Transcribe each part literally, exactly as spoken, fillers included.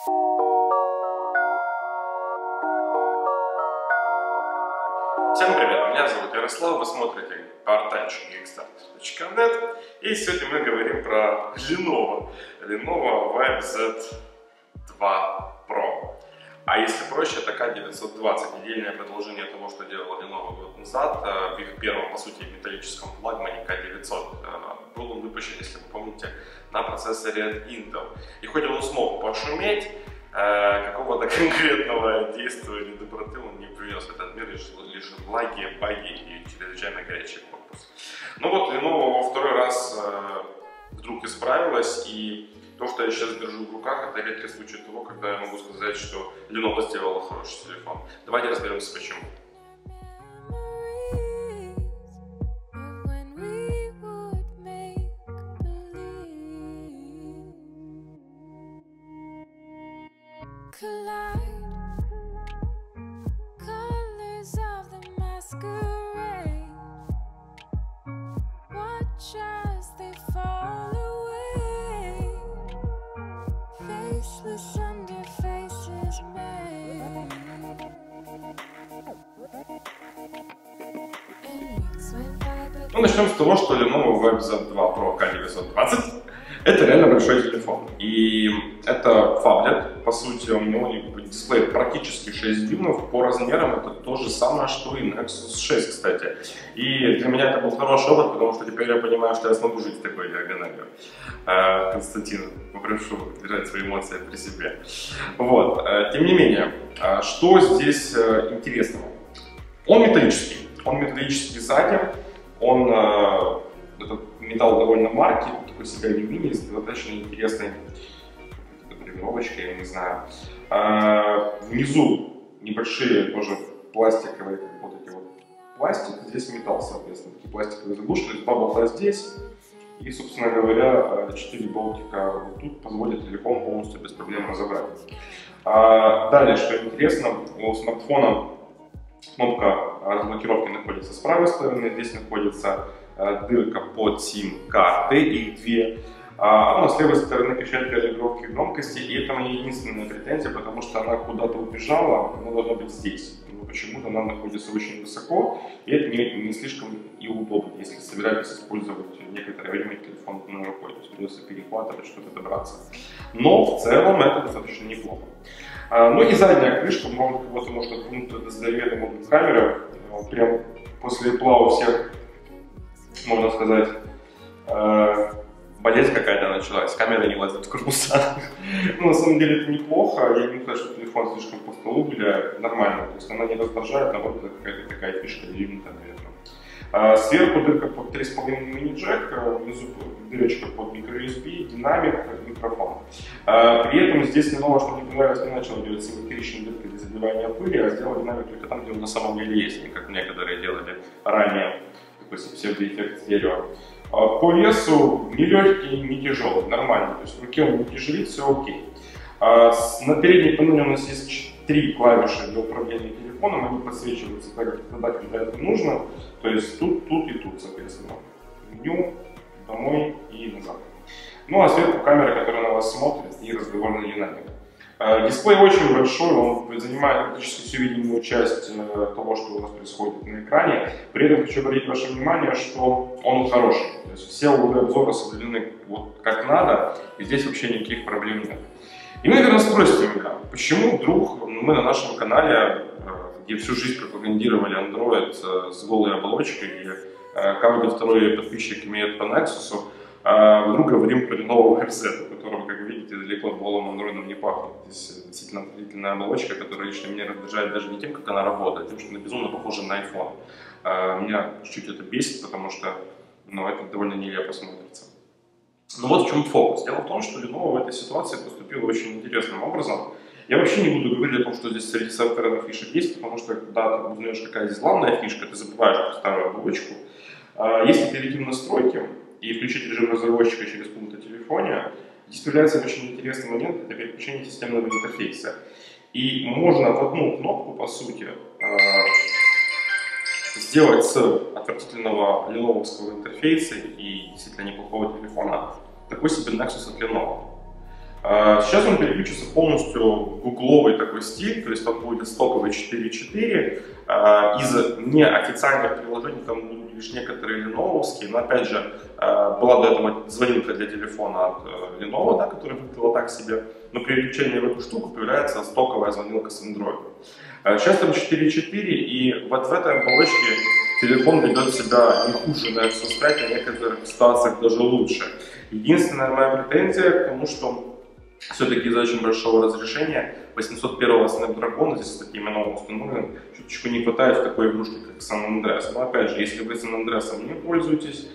Всем привет, меня зовут Ярослав, вы смотрите портальчик гикстартер точка нет, и сегодня мы говорим про Lenovo, Lenovo Vibe зет два про. А если проще, это К девятьсот двадцать, недельное продолжение того, что делала Lenovo год назад, в их первом, по сути, металлическом флагмане К девятьсот. Был он выпущен, если вы помните, на процессоре от Intel. И хоть он смог пошуметь, какого-то конкретного действия или доброты он не принес в этот мир, лишь, лишь влаги, баги и чрезвычайно горячий корпус. Ну вот Lenovo во второй раз э, вдруг исправилась, и то, что я сейчас держу в руках, это редкий случай того, когда я могу сказать, что Lenovo сделала хороший телефон. Давайте разберемся, почему. Ну, начнем с того, что Lenovo Vibe зет два про К девятьсот двадцать это реально большой телефон. И это фаблет, по сути, у него дисплей практически шесть дюймов, по размерам это то же самое, что и Nexus шесть, кстати. И для меня это был хороший опыт, потому что теперь я понимаю, что я смогу жить с такой диагональю. Константин, попрошу держать свои эмоции при себе. Вот. Тем не менее, что здесь интересного? Он металлический. Он металлический сзади. Он, этот металл довольно маркий, такой себе алюминий, с достаточно интересной гравировочкой, я не знаю. Внизу небольшие тоже пластиковые, вот эти вот пластик, здесь металл, соответственно, такие пластиковые заглушки, то есть два болта здесь, и, собственно говоря, четыре болтика вот тут позволят телефон полностью без проблем разобрать. Далее, что интересно, у смартфона кнопка разблокировки находится с правой стороны, здесь находится э, дырка под сим-карты, их две. А, ну, с левой стороны качелька регулировки громкости, и это моя единственная претензия, потому что она куда-то убежала, она должна быть здесь. Но почему-то она находится очень высоко, и это не, не слишком и удобно, если собираетесь использовать некоторое время телефон на рукой, то есть придется перехватывать, что-то добраться. Но в целом это достаточно неплохо. Ну и задняя крышка, может, вот может отпнуть это здоровенный модуль камеры. Прям после Apple у всех, можно сказать, болезнь какая-то началась. Камера не лазит в корпуса. Ну, на самом деле это неплохо. Я не знаю, что телефон слишком по столу гуляет. Нормально. То есть она не раздражает, наоборот, это какая-то такая фишка деревянная, наверное. Сверху дырка под три с половиной мини-джек, внизу дырочка под микро-ю эс би, динамик, микрофон. При этом здесь Lenovo, что мне понравилось, не начал делать симметричные дырки для забивания пыли, а сделал динамик только там, где он на самом деле есть, не как некоторые делали ранее, такой псевдоэффект стерео. По весу не легкий, не тяжелый, нормально, то есть в руке он не тяжелит, все окей. На передней панели у нас есть три клавиши для управления телефоном, они подсвечиваются так, тогда, когда это нужно, то есть тут, тут и тут, соответственно. Меню, домой и назад. Ну а сверху камера, которая на вас смотрит, и разговорная динамика. Дисплей очень большой, он занимает практически всю видимую часть того, что у нас происходит на экране. При этом хочу обратить ваше внимание, что он хороший. То есть все углы обзора соблюдены вот как надо, и здесь вообще никаких проблем нет. И вы, наверное, спросите меня, почему вдруг мы на нашем канале, где всю жизнь пропагандировали Android с голой оболочкой, и каждый второй подписчик имеет по Nexus, вдруг говорим про Lenovo Vibe зет, у которого, как вы видите, далеко от голым андроидом не пахнет. Здесь действительно отвратительная оболочка, которая лично меня раздражает даже не тем, как она работает, а тем, что она безумно похожа на iPhone. Меня чуть-чуть это бесит, потому что ну, это довольно нелепо смотрится. Но вот в чем фокус. Дело в том, что Lenovo в этой ситуации поступила очень интересным образом. Я вообще не буду говорить о том, что здесь среди софтверных фишек есть, потому что когда ты узнаешь, какая здесь главная фишка, ты забываешь эту старую оболочку. Если перейти в настройки и включить режим разработчика через пульт на телефоне, здесь появляется очень интересный момент, это переключение системного интерфейса. И можно в одну кнопку, по сути, сделать с отвратительного леновского интерфейса и действительно неплохого телефона такой себе Nexus от Lenovo. Сейчас он переключится полностью в гугловый такой стиль, то есть он будет стоковый четыре четыре. Из неофициальных приложений там будут лишь некоторые ленововские, но опять же была до этого звонилка для телефона от Lenovo, да, которая выглядела так себе, но при переключении в эту штуку появляется стоковая звонилка с Android. Сейчас там четыре четыре, и вот в этой оболочке телефон ведет себя не хуже Nexus пять, а в некоторых ситуациях даже лучше. Единственная моя претензия к тому, что все-таки из-за очень большого разрешения восемьсот первого Snapdragon, здесь с такими новым установлен, чуточку не хватает в такой игрушке, как San Andreas. Но опять же, если вы San Andreas не пользуетесь,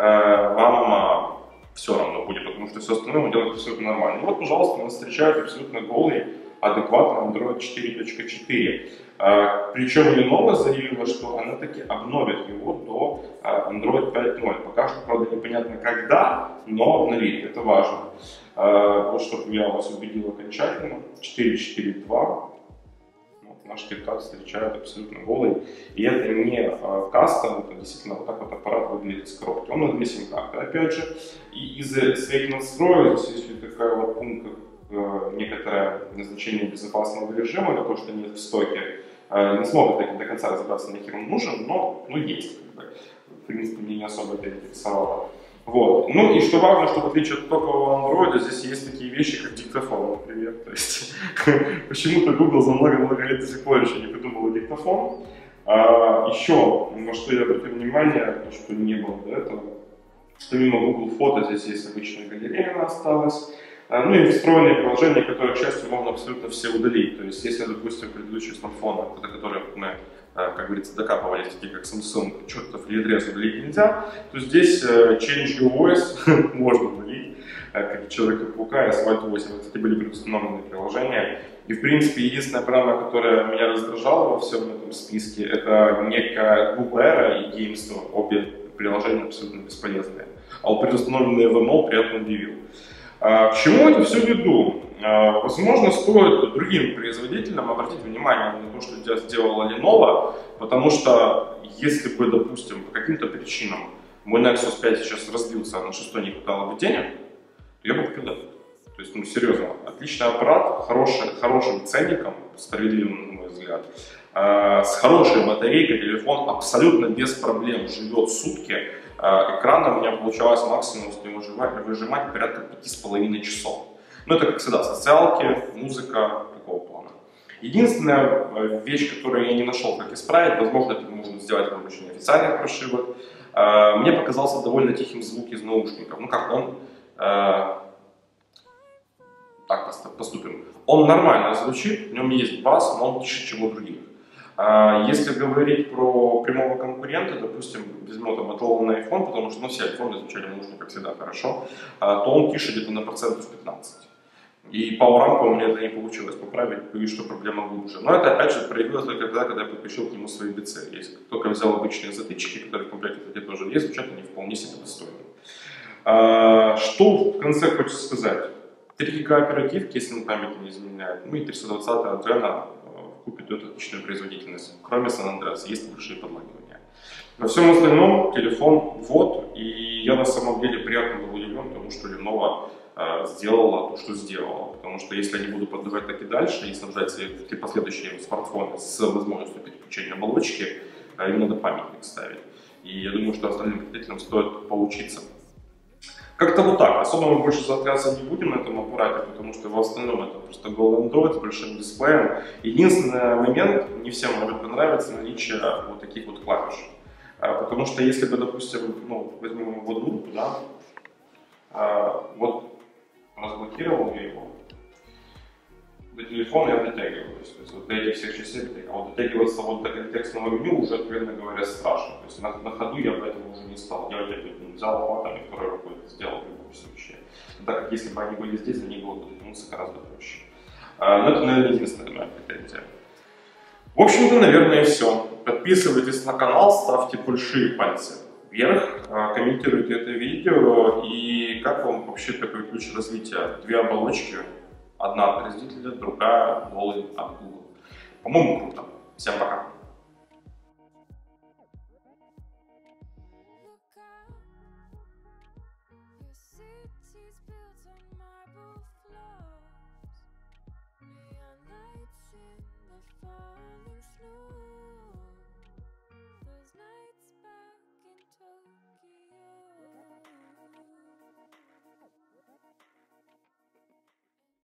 вам все равно будет, потому что все остальное вы делаете абсолютно нормально. И вот, пожалуйста, нас встречает абсолютно голый, адекватный Android четыре точка четыре. Причем Lenovo заявила, что она таки обновит его до Android пять ноль. Пока что, правда, непонятно когда, но обновит, это важно. Вот чтобы я вас убедил окончательно, четыре четыре два, вот, наш ThinkPad встречает абсолютно голый. И это не кастом, это действительно вот так вот аппарат выглядит из коробки. Он на две сим-карты, опять же. И из-за своих настроек, здесь есть такая вот пункт, как некоторое назначение безопасного режима, для того, что нет в стоке. Не смогут таки до конца разобраться, нахер он нужен, но ну, есть. Как бы. В принципе, мне не особо это интересовало. Вот. Ну и что важно, что в отличие от топового Android, здесь есть такие вещи, как диктофон, например. То есть почему-то Google за много-много лет до сих пор еще не придумал диктофон. А, еще, на что я обратил внимание, то, что не было до этого, помимо Google фото здесь есть обычная галерея, она осталась. Ну и встроенные приложения, которые, к счастью, можно абсолютно все удалить. То есть, если, допустим, предыдущие смартфоны, до которых мы, как говорится, докапывались, такие как Samsung, чертов реадрес удалить нельзя, то здесь Change Your Voice можно удалить, как Человека-паука и Asphalt восемь. Это, кстати, были предустановленные приложения. И, в принципе, единственная программа, которая меня раздражала во всем этом списке, это некая Google Era и Game Store. Обе приложения абсолютно бесполезные. А вот предустановленные эф эм эл приятно удивил. К чему это все веду? Возможно, стоит другим производителям обратить внимание на то, что сделала Lenovo, потому что если бы, допустим, по каким-то причинам мой Nexus пять сейчас разбился, на шестой не хватало бы денег, то я бы купил этот. То есть, ну, серьезно, отличный аппарат, хороший, хорошим ценником, справедливым, на мой взгляд, с хорошей батарейкой, телефон абсолютно без проблем живет сутки. Экрана у меня получалось максимум с него выжимать порядка пяти с половиной часов. Но это, как всегда, социалки, музыка, такого плана. Единственная вещь, которую я не нашел, как исправить, возможно, это можно сделать с помощью неофициальных прошивок, мне показался довольно тихим звук из наушников. Ну как, он... Так поступим. Он нормально звучит, в нем есть бас, но он тише, чем у других. Если говорить про прямого конкурента, допустим, возьмем там отлованный iPhone, потому что ну, все iPhone звучали в наушниках всегда хорошо, то он тише где-то на процентов пятнадцать. И по рампу у меня это не получилось поправить, боюсь, что проблема глубже. Но это опять же проявилось только тогда, когда я подключил к нему свои би си. Если только взял обычные затычки, которые в комплекте, кстати, тоже есть, звучат они вполне себе достойно. Что в конце хочется сказать? три гига оперативки, если на памяти не изменяет, ну и триста двадцатый Adreno купит эту отличную производительность. Кроме San Andreas есть большие подлагивания. Во всем остальном телефон вот, и я на самом деле приятно был удивлен тому, что Lenovo э, сделала то, что сделала. Потому что если они будут продавать так и дальше и снабжать свои последующие смартфоны с возможностью переключения оболочки, э, им надо памятник ставить. И я думаю, что остальным потребителям стоит поучиться. Как-то вот так. Особо мы больше заостряться не будем на этом аппарате, потому что в остальном это просто голый Android с большим дисплеем. Единственный момент, не всем может понравиться наличие вот таких вот клавиш. Потому что если бы, допустим, ну, возьмем его кнопку, да, вот разблокировал я его, до телефона я дотягиваюсь. То есть вот до этих всех частей дотягиваюсь. А вот дотягиваться вот до контекстного меню уже, откровенно говоря, страшно. То есть на, на ходу я поэтому уже не стал делать. Я взял охватом и второй рукой это сделал в любом случае. Так как если бы они были здесь, за них было бы дотянуться гораздо проще. А, но это, наверное, единственная моя претензия. В общем-то, наверное, все. Подписывайтесь на канал, ставьте большие пальцы вверх, комментируйте это видео. И как вам вообще такой ключ развития? Две оболочки. Одна от производителя, другая голый от Google. По-моему, круто. Всем пока.